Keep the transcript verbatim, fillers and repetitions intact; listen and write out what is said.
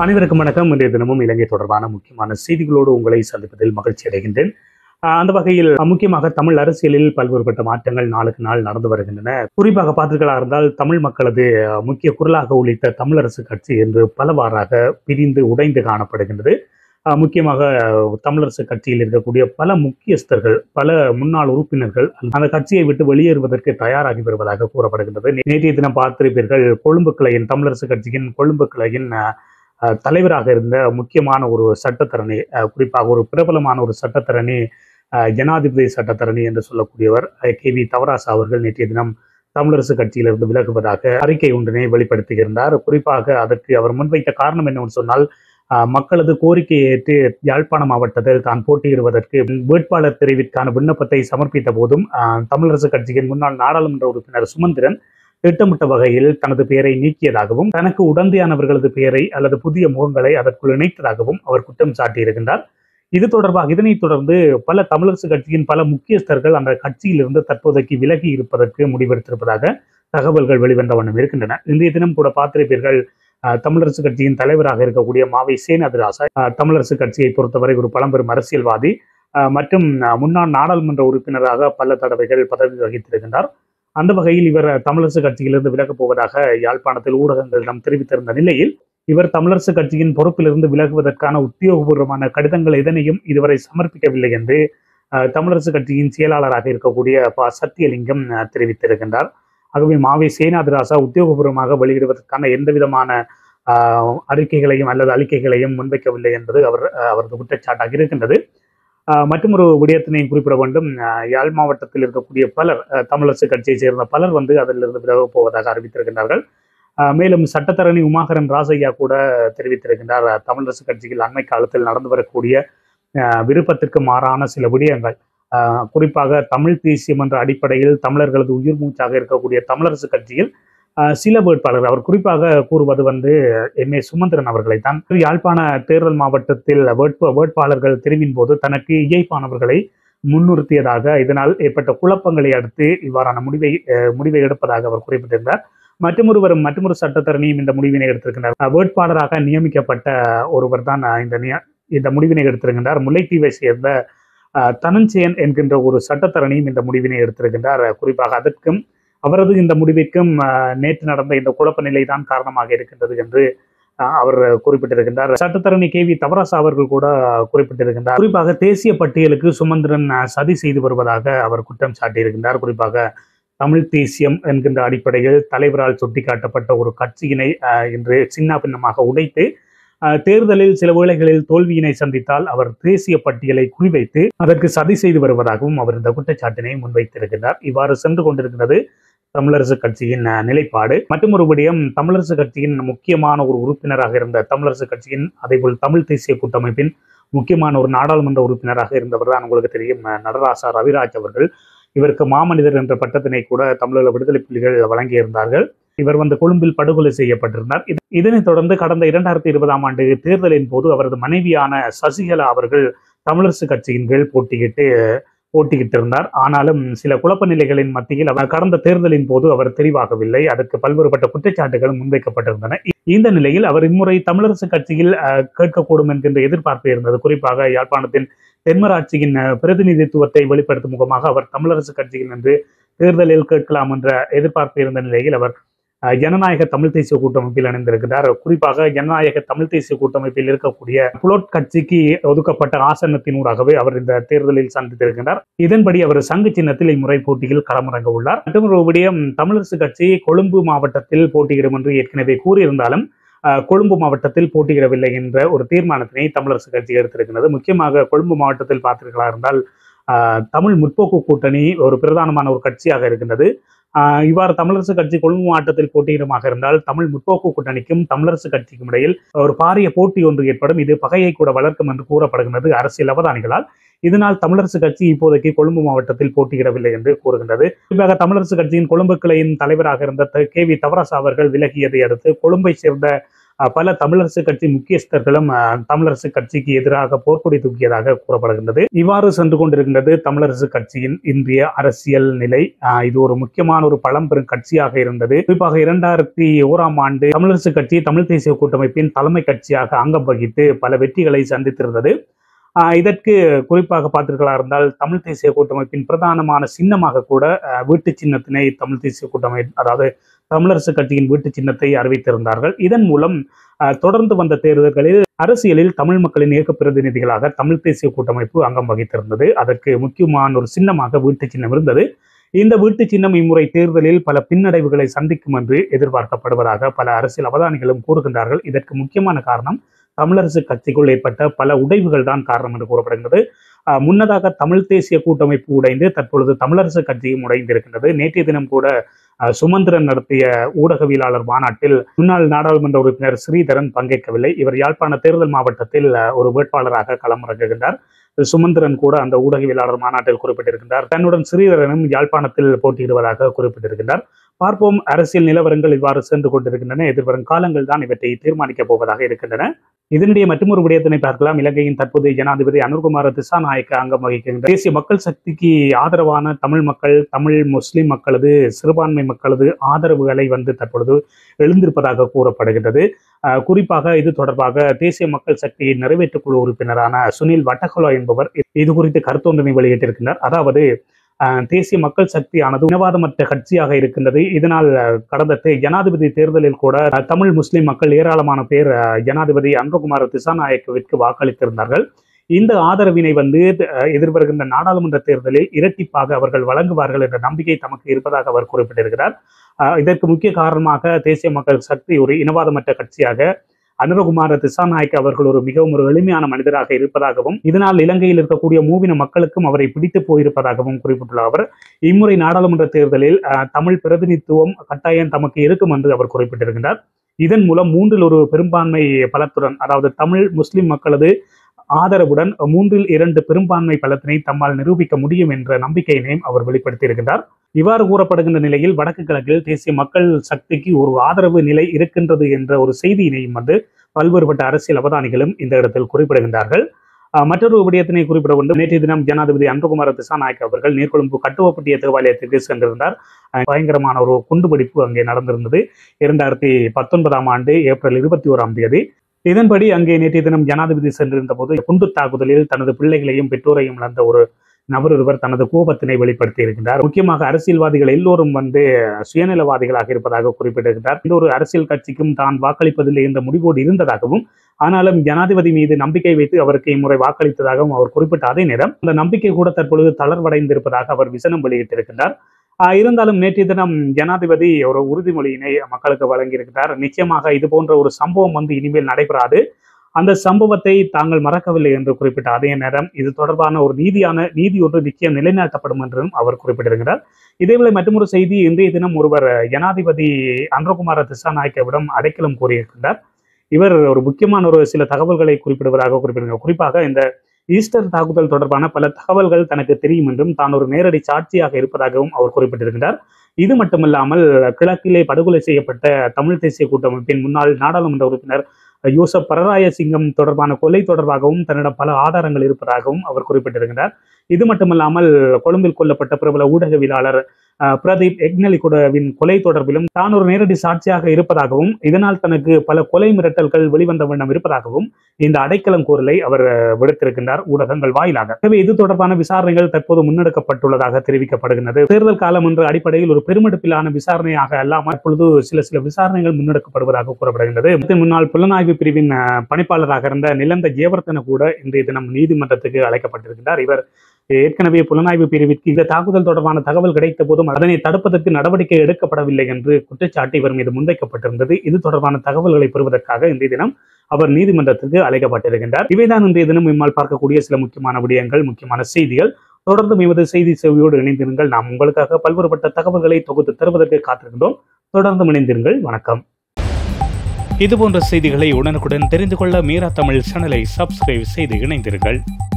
அனைவருக்கும் வணக்கம். இன்றைய தினமும் இலங்கை தொடர்பான முக்கியமான செய்திகளோடு உங்களை சந்திப்பதில் மகிழ்ச்சி அடைகின்றேன். அந்த வகையில் முக்கியமாக தமிழ் அரசியலில் பல்வேறுபட்ட மாற்றங்கள் நாளுக்கு நாள் நடந்து வருகின்றன. குறிப்பாக பார்த்தீர்களா இருந்தால் தமிழ் மக்களது முக்கிய குரலாக உள்ளிட்ட தமிழரசு கட்சி என்று பலவாறாக பிரிந்து உடைந்து காணப்படுகின்றது. முக்கியமாக தமிழரசு கட்சியில் இருக்கக்கூடிய பல முக்கியஸ்தர்கள், பல முன்னாள் உறுப்பினர்கள் அந்த கட்சியை விட்டு வெளியேறுவதற்கு தயாராகி வருவதாக கூறப்படுகின்றது. நேற்றைய தினம் பார்த்திருப்பீர்கள், கொழும்பு கிளையின் தமிழரசு கட்சியின் கொழும்பு கிளையின் தலைவராக இருந்த முக்கியமான ஒரு சட்டத்தரணி, குறிப்பாக ஒரு பிரபலமான ஒரு சட்டத்தரணி, ஜனாதிபதி சட்டத்தரணி என்று சொல்லக்கூடியவர் கே வி தவராசா அவர்கள் நேற்றைய தினம் தமிழரசு கட்சியிலிருந்து விலகுவதாக அறிக்கை ஒன்றினை வெளிப்படுத்தியிருந்தார். குறிப்பாக அதற்கு அவர் முன்வைத்த காரணம் என்னவென்று சொன்னால், மக்களது கோரிக்கையை ஏற்று யாழ்ப்பாண மாவட்டத்தில் தான் போட்டியிடுவதற்கு வேட்பாளர் தெரிவிற்கான விண்ணப்பத்தை சமர்ப்பித்த போதும் தமிழரசு கட்சியின் முன்னாள் நாடாளுமன்ற உறுப்பினர் சுமந்திரன் திட்டமிட்ட வகையில் தனது பெயரை நீக்கியதாகவும் தனக்கு உடந்தையானவர்களது பெயரை அல்லது புதிய முகங்களை அதற்குள் இணைத்ததாகவும் அவர் குற்றம் சாட்டியிருக்கின்றார். இது தொடர்பாக இதனைத் தொடர்ந்து பல தமிழரசு கட்சியின் பல முக்கியஸ்தர்கள் அந்த கட்சியிலிருந்து தற்போதைக்கு விலகி இருப்பதற்கு முடிவெடுத்திருப்பதாக தகவல்கள் வெளிவந்த வண்ணம் இருக்கின்றன. இன்றைய தினம் கூட பார்த்திருப்பீர்கள், தமிழரசு கட்சியின் தலைவராக இருக்கக்கூடிய மாவை சேனாதிராசா, தமிழரசு கட்சியை பொறுத்தவரை ஒரு பழம்பெரும் அரசியல்வாதி மற்றும் முன்னாள் நாடாளுமன்ற உறுப்பினராக பல தடவைகள் பதவி வகித்திருக்கின்றார். அந்த வகையில் இவர் தமிழரசு கட்சியிலிருந்து விலகப் போவதாக யாழ்ப்பாணத்தில் ஊடகங்களிடம் தெரிவித்திருந்த நிலையில், இவர் தமிழரசு கட்சியின் பொறுப்பிலிருந்து விலகுவதற்கான உத்தியோகபூர்வமான கடிதங்கள் எதனையும் இதுவரை சமர்ப்பிக்கவில்லை என்று தமிழரசு கட்சியின் செயலாளராக இருக்கக்கூடிய ப சத்தியலிங்கம் தெரிவித்திருக்கின்றார். ஆகவே மாவை சேனாதிராசா உத்தியோகபூர்வமாக வெளியிடுவதற்கான எந்த விதமான ஆஹ் அறிக்கைகளையும் அல்லது அறிக்கைகளையும் முன்வைக்கவில்லை என்பது அவர் அவரது குற்றச்சாட்டாக இருக்கின்றது. மற்றும் ஒரு விடயத்தினையும் குறிப்பிட வேண்டும். யாழ் மாவட்டத்தில் இருக்கக்கூடிய பலர், தமிழரசு கட்சியை சேர்ந்த பலர் வந்து அதிலிருந்து விலகப் போவதாக அறிவித்திருக்கின்றார்கள். மேலும் சட்டத்தரணி உமாகரன் ராசையா கூட தெரிவித்திருக்கின்றார், தமிழரசு கட்சியில் அண்மை காலத்தில் நடந்து வரக்கூடிய விருப்பத்திற்கு மாறான சில விடயங்கள், குறிப்பாக தமிழ் தேசியம் என்ற அடிப்படையில் தமிழர்களது உயிர் மூச்சாக இருக்கக்கூடிய தமிழரசு கட்சியில் சில வேட்பாளர்கள், அவர் குறிப்பாக கூறுவது வந்து எம் ஏ சுமந்திரன் அவர்களை தான், யாழ்ப்பாண தேர்தல் மாவட்டத்தில் வேட்பு வேட்பாளர்கள் தெரிவின் போது தனக்கு இயைப்பானவர்களை முன்னிறுத்தியதாக, இதனால் ஏற்பட்ட குழப்பங்களை அடுத்து இவ்வாறான முடிவை முடிவை எடுப்பதாக அவர் குறிப்பிட்டிருந்தார். மற்றொருவரும் மற்றொரு சட்டத்தரணியும் இந்த முடிவினை எடுத்திருக்கின்றார். வேட்பாளராக நியமிக்கப்பட்ட ஒருவர் தான் இந்த இந்த முடிவினை எடுத்திருக்கின்றார். முல்லைத்தீவை சேர்ந்த தனஞ்சயன் என்கின்ற ஒரு சட்டத்தரணியும் இந்த முடிவினை எடுத்திருக்கின்றார். குறிப்பாக அதற்கும் அவரது இந்த முடிவிற்கும் நேற்று நடந்த இந்த குழப்ப நிலை தான் காரணமாக இருக்கின்றது என்று அவர் குறிப்பிட்டிருக்கின்றார். சட்டத்தரணி கே வி தவராசா அவர்கள் கூட குறிப்பிட்டிருக்கின்றார். குறிப்பாக தேசிய பட்டியலுக்கு சுமந்திரன் சதி செய்து வருவதாக அவர் குற்றம் சாட்டியிருக்கின்றார். குறிப்பாக தமிழ் தேசியம் என்கின்ற அடிப்படையில் தலைவரால் சுட்டிக்காட்டப்பட்ட ஒரு கட்சியினை இன்று சின்ன பின்னமாக உடைத்து தேர்தலில் சில வேளைகளில் தோல்வியினை சந்தித்தால் அவர் தேசிய பட்டியலை குறிவைத்து அதற்கு சதி செய்து வருவதாகவும் அவர் இந்த குற்றச்சாட்டினை முன்வைத்திருக்கிறார். இவ்வாறு சென்று கொண்டிருக்கிறது தமிழரசு கட்சியின் நிலைப்பாடு. மற்றும் ஒரு விடயம், தமிழரசு கட்சியின் முக்கியமான ஒரு உறுப்பினராக இருந்த தமிழரசு கட்சியின் அதேபோல் தமிழ் தேசிய கூட்டமைப்பின் முக்கியமான ஒரு நாடாளுமன்ற உறுப்பினராக இருந்தவர் தான் உங்களுக்கு தெரியும் நடராசா ரவிராஜ் அவர்கள். இவருக்கு மாமனிதர் என்ற பட்டத்தினை கூட தமிழக விடுதலை புலிகள் வழங்கியிருந்தார்கள். இவர் வந்து கொழும்பில் படுகொலை செய்யப்பட்டிருந்தார். இதனைத் தொடர்ந்து கடந்த இரண்டாயிரத்தி இருபதாம் ஆண்டு தேர்தலின் போது அவரது மனைவியான சசிகலா அவர்கள் தமிழரசு கட்சியின் கீழ் போட்டியிட்டு போட்டியிட்டிருந்தார். ஆனாலும் சில குழப்ப நிலைகளின் மத்தியில் அவர் கடந்த தேர்தலின் போது அவர் தெரிவாகவில்லை. அதற்கு பல்வேறுபட்ட குற்றச்சாட்டுகள் முன்வைக்கப்பட்டிருந்தன. இந்த நிலையில் அவர் இம்முறை தமிழரசு கட்சியில் கேட்கக்கூடும் என்கின்ற எதிர்பார்ப்பு இருந்தது. குறிப்பாக யாழ்ப்பாணத்தின் தென்மராட்சியின் பிரதிநிதித்துவத்தை வெளிப்படுத்தும் முகமாக அவர் தமிழரசு கட்சியில் நின்று தேர்தலில் கேட்கலாம் என்ற எதிர்பார்ப்பு இருந்த நிலையில் அவர் ஜனநாயக தமிழ் தேசிய கூட்டமைப்பில் இணைந்திருக்கிறார். குறிப்பாக ஜனநாயக தமிழ் தேசிய கூட்டமைப்பில் இருக்கக்கூடிய புலோட் கட்சிக்கு ஒதுக்கப்பட்ட ஆசனத்தினூடாகவே அவர் இந்த தேர்தலில் சந்தித்திருக்கிறார். இதன்படி அவர் சங்கு சின்னத்தில் இம்முறை போட்டியில் களமிறங்க உள்ளார். மற்றொரு விடயம், தமிழரசு கட்சி கொழும்பு மாவட்டத்தில் போட்டியிடும் என்று ஏற்கனவே கூறியிருந்தாலும் கொழும்பு மாவட்டத்தில் போட்டியிடவில்லை என்ற ஒரு தீர்மானத்தினை தமிழரசு கட்சி எடுத்திருக்கிறது. முக்கியமாக கொழும்பு மாவட்டத்தில் பார்த்தீர்களா இருந்தால் தமிழ் முற்போக்கு கூட்டணி ஒரு பிரதானமான ஒரு கட்சியாக இருக்கின்றது. ஆஹ் இவ்வாறு தமிழரசு கட்சி கொழும்பு மாவட்டத்தில் போட்டியிடமாக இருந்தால் தமிழ் முற்போக்கு கூட்டணிக்கும் தமிழரசு கட்சிக்கும் இடையில் ஒரு பாரிய போட்டி ஒன்று ஏற்படும். இது பகையை கூட வளர்க்கும் என்று கூறப்படுகின்றது அரசியல் அவதானிகளால். இதனால் தமிழரசு கட்சி இப்போதைக்கு கொழும்பு மாவட்டத்தில் போட்டியிடவில்லை என்று கூறுகின்றது. குறிப்பாக தமிழரசு கட்சியின் கொழும்பு கிளையின் தலைவராக இருந்த கே வி தவராசா அவர்கள் விலகியதை அடுத்து கொழும்பை சேர்ந்த பல தமிழரசு கட்சி முக்கியஸ்தர்களும் தமிழரசு கட்சிக்கு எதிராக போர்க்கொடி தூக்கியதாக கூறப்படுகின்றது. இவ்வாறு சென்று கொண்டிருக்கின்றது தமிழரசு கட்சியின் இன்றைய அரசியல் நிலை. இது ஒரு முக்கியமான ஒரு பழம்பெரும் கட்சியாக இருந்தது. குறிப்பாக இரண்டாயிரத்தி ஓராம் ஆண்டு தமிழரசு கட்சி தமிழ் தேசிய கூட்டமைப்பின் தலைமை கட்சியாக அங்கம் வகித்து பல வெற்றிகளை சந்தித்திருந்தது. இதற்கு குறிப்பாக பார்த்திருக்கலாம் இருந்தால் தமிழ் தேசிய கூட்டமைப்பின் பிரதானமான சின்னமாக கூட வீட்டு சின்னத்தினை தமிழ் தேசிய கூட்டமைப்பு, அதாவது தமிழரசு கட்சியின் வீட்டு சின்னத்தை அறிவித்திருந்தார்கள். இதன் மூலம் தொடர்ந்து வந்த தேர்தல்களில் அரசியலில் தமிழ் மக்களின் இயக்க பிரதிநிதிகளாக தமிழ் தேசிய கூட்டமைப்பு அங்கம் வகித்திருந்தது. அதற்கு முக்கியமான ஒரு சின்னமாக வீட்டு சின்னம் இருந்தது. இந்த வீட்டு சின்னம் இம்முறை தேர்தலில் பல பின்னடைவுகளை சந்திக்கும் என்று எதிர்பார்க்கப்படுவதாக பல அரசியல் அவதானிகளும் கூறுகின்றார்கள். இதற்கு முக்கியமான காரணம் தமிழரசு கட்சிக்குள் ஏற்பட்ட பல உடைவுகள் தான் காரணம் என்று கூறப்படுகிறது. முன்னதாக தமிழ் தேசிய கூட்டமைப்பு உடைந்து தற்பொழுது தமிழரசு கட்சியும் உடைந்திருக்கின்றது. நேற்றைய தினம் கூட சுமந்திரன் நடத்திய ஊடகவியலாளர் மாநாட்டில் முன்னாள் நாடாளுமன்ற உறுப்பினர் ஸ்ரீதரன் பங்கேற்கவில்லை. இவர் யாழ்ப்பாண தேர்தல் மாவட்டத்தில் ஒரு வேட்பாளராக களமிறங்குகின்றார். சுமந்திரன் கூட அந்த ஊடகவியலாளர் மாநாட்டில் குறிப்பிட்டிருக்கின்றார். தன்னுடன் ஸ்ரீதரனும் யாழ்ப்பாணத்தில் போட்டியிடுவதாக குறிப்பிட்டிருக்கின்றார். பார்ப்போம், அரசியல் நிலவரங்கள் இவ்வாறு சென்று கொண்டிருக்கின்றன. எதிர்வரும் காலங்கள் தான் இவற்றை தீர்மானிக்கப் போவதாக இருக்கின்றன. இதனிடையே மற்றொரு விடயத்தினை பார்க்கலாம். இலங்கையின் தற்போதைய ஜனாதிபதி அனுர்குமார திசாநாயக்க அங்கம் வகிக்கின்ற தேசிய மக்கள் சக்திக்கு ஆதரவான தமிழ் மக்கள், தமிழ் முஸ்லிம் மக்களது, சிறுபான்மை மக்களது ஆதரவுகளை வந்து தற்பொழுது எழுந்திருப்பதாக கூறப்படுகின்றது. குறிப்பாக இது தொடர்பாக தேசிய மக்கள் சக்தியின் நிறைவேற்றுக்குழு உறுப்பினரான சுனில் வட்டகலோ என்பவர் இது குறித்து கருத்தொன்றினை வெளியிட்டிருக்கின்றார். அதாவது தேசிய மக்கள் சக்தியானது இனவாதமற்ற கட்சியாக இருக்கின்றது. இதனால் கடந்த ஜனாதிபதி தேர்தலில் கூட தமிழ் முஸ்லிம் மக்கள் ஏராளமான பேர் ஜனாதிபதி அனுர்குமார திசாநாயக்கவிற்கு வாக்களித்திருந்தார்கள். இந்த ஆதரவினை வந்து எதிர்வருகின்ற நாடாளுமன்ற தேர்தலில் இரட்டிப்பாக அவர்கள் வழங்குவார்கள் என்ற நம்பிக்கை தமக்கு இருப்பதாக அவர் குறிப்பிட்டிருக்கிறார். இதற்கு முக்கிய காரணமாக தேசிய மக்கள் சக்தி ஒரு இனவாதமற்ற கட்சியாக, அனுரகுமார திசாநாயக்க அவர்கள் ஒரு மிகவும் ஒரு எளிமையான மனிதராக இருப்பதாகவும், இதனால் இலங்கையில் இருக்கக்கூடிய மூவின மக்களுக்கும் அவரை பிடித்து போயிருப்பதாகவும் குறிப்பிட்டுள்ள அவர், இம்முறை நாடாளுமன்ற தேர்தலில் தமிழ் பிரதிநிதித்துவம் கட்டாயம் தமக்கு இருக்கும் என்று அவர் குறிப்பிட்டிருக்கின்றார். இதன் மூலம் மூன்றில் ஒரு பெரும்பான்மை பலத்துடன், அதாவது தமிழ் முஸ்லிம் மக்களது ஆதரவுடன் மூன்றில் இரண்டு பெரும்பான்மை பலத்தினை தம்மால் நிரூபிக்க முடியும் என்ற நம்பிக்கையினையும் அவர் வெளிப்படுத்தியிருக்கின்றார். இவ்வாறு கூறப்படுகின்ற நிலையில் வடக்கு கிழக்கில் தேசிய மக்கள் சக்திக்கு ஒரு ஆதரவு நிலை இருக்கின்றது என்ற ஒரு செய்தியினையும் வந்து பல்வேறுபட்ட அரசியல் அவதானிகளும் இந்த இடத்தில் குறிப்பிடுகின்றார்கள். மற்றொரு விடயத்தினை குறிப்பிட வேண்டும். நேற்றைய தினம் ஜனாதிபதி அனுர்குமார திசாநாயக்க அவர்கள் நீர்கொழும்பு கட்டுவப்பட்டிய தேவாலயத்திற்கு சென்றிருந்தார். பயங்கரமான ஒரு குண்டுவெடிப்பு அங்கே நடந்திருந்தது. இரண்டாயிரத்தி பத்தொன்பதாம் ஆண்டு ஏப்ரல் இருபத்தி ஓராம் தேதி. இதன்படி அங்கே நேற்றைய தினம் ஜனாதிபதி சென்றிருந்த போது குண்டு தாக்குதலில் தனது பிள்ளைகளையும் பெற்றோரையும் இழந்த ஒரு நபர் ஒருவர் தனது கோபத்தினை வெளிப்படுத்தி இருக்கின்றார். முக்கியமாக அரசியல்வாதிகள் எல்லோரும் வந்து சுயநலவாதிகளாக இருப்பதாக குறிப்பிட்டிருக்கிறார். இந்த ஒரு அரசியல் கட்சிக்கும் தான் வாக்களிப்பதில்லை என்ற முடிவோடு இருந்ததாகவும், ஆனாலும் ஜனாதிபதி மீது நம்பிக்கை வைத்து அவருக்கு இம்முறை வாக்களித்ததாகவும் அவர் குறிப்பிட்ட அதே நேரம் அந்த நம்பிக்கை கூட தற்பொழுது தளர்வடைந்திருப்பதாக அவர் விசனம் வெளியிட்டிருக்கின்றார். இருந்தாலும் நேற்றைய தினம் ஜனாதிபதி ஒரு உறுதிமொழியினை மக்களுக்கு வழங்கியிருக்கிறார். நிச்சயமாக இது போன்ற ஒரு சம்பவம் வந்து இனிமேல் நடைபெறாது, அந்த சம்பவத்தை தாங்கள் மறக்கவில்லை என்று குறிப்பிட்ட அதே நேரம் இது தொடர்பான ஒரு நீதியான நீதி ஒன்று நிச்சயம் நிலைநாட்டப்படும் என்றும் அவர் குறிப்பிட்டிருக்கிறார். இதேவேளை மற்றொரு செய்தி, இன்றைய தினம் ஒருவர் ஜனாதிபதி அனுர்குமார திசாநாயக்கவிடம் அடைக்கலம் கோரியிருக்கின்றார். இவர் ஒரு முக்கியமான ஒரு சில தகவல்களை குறிப்பிடுவதாக குறிப்பிடுகிறார். குறிப்பாக இந்த ஈஸ்டர் தாக்குதல் தொடர்பான பல தகவல்கள் தனக்கு தெரியும் என்றும் தான் ஒரு நேரடி சாட்சியாக இருப்பதாகவும் அவர் குறிப்பிட்டிருக்கிறார். இது மட்டுமல்லாமல் கிழக்கிலே படுகொலை செய்யப்பட்ட தமிழ் தேசிய கூட்டமைப்பின் முன்னாள் நாடாளுமன்ற உறுப்பினர் யூசப் பரராயசிங்கம் தொடர்பான கொலை தொடர்பாகவும் தன்னிடம் பல ஆதாரங்கள் இருப்பதாகவும் அவர் குறிப்பிட்டிருக்கிறார். இது மட்டுமல்லாமல் கொழும்பில் கொல்லப்பட்ட பிரபல ஊடகவியலாளர் பிரதீப் எக்னலிகுடவின் கொலை தொடர்பிலும் தான் ஒரு நேரடி சாட்சியாக இருப்பதாகவும், இதனால் தனக்கு பல கொலை மிரட்டல்கள் வெளிவந்த வண்ணம் இருப்பதாகவும் இந்த அடைக்கலம் கோரலை அவர் விடுத்திருக்கின்றார் ஊடகங்கள் வாயிலாக. எனவே இது தொடர்பான விசாரணைகள் தற்போது முன்னெடுக்கப்பட்டுள்ளதாக தெரிவிக்கப்படுகிறது. தேர்தல் காலம் என்ற அடிப்படையில் ஒரு பெருமெடுப்பிலான விசாரணையாக அல்லாமல் இப்பொழுது சில சில விசாரணைகள் முன்னெடுக்கப்படுவதாக கூறப்படுகின்றது. முன்னாள் புலனாய்வு பிரிவின் பணிப்பாளராக இருந்த நிலந்த ஜெயவர்தன கூட இன்றைய தினம் நீதிமன்றத்துக்கு அழைக்கப்பட்டிருக்கிறார். இவர் ஏற்கனவே புலனாய்வு பிரிவிற்கு இந்த தாக்குதல் தொடர்பான தகவல் கிடைத்த போதும் அதனை தடுப்பதற்கு நடவடிக்கை எடுக்கப்படவில்லை என்று குற்றச்சாட்டு இவர் மீது முன்வைக்கப்பட்டிருந்தது. இது தொடர்பான தகவல்களை பெறுவதற்காக இன்றைய தினம் அவர் நீதிமன்றத்திற்கு அழைக்கப்பட்டிருக்கின்றார். இவைதான் இன்றைய தினம் நம்மால் பார்க்கக்கூடிய சில முக்கியமான விடயங்கள், முக்கியமான செய்திகள். தொடர்ந்து எமது செய்தி சேவையோடு இணைந்திருங்கள். நாம் உங்களுக்காக பல்வேறுபட்ட தகவல்களை தொகுத்து தருவதற்கு காத்திருக்கின்றோம். தொடர்ந்து இணைந்திருங்கள். வணக்கம். இதுபோன்ற செய்திகளை உடனுக்குடன் தெரிந்து கொள்ள மீரா தமிழ் சேனலை சப்ஸ்கிரைப் செய்து இணைந்திருங்கள்.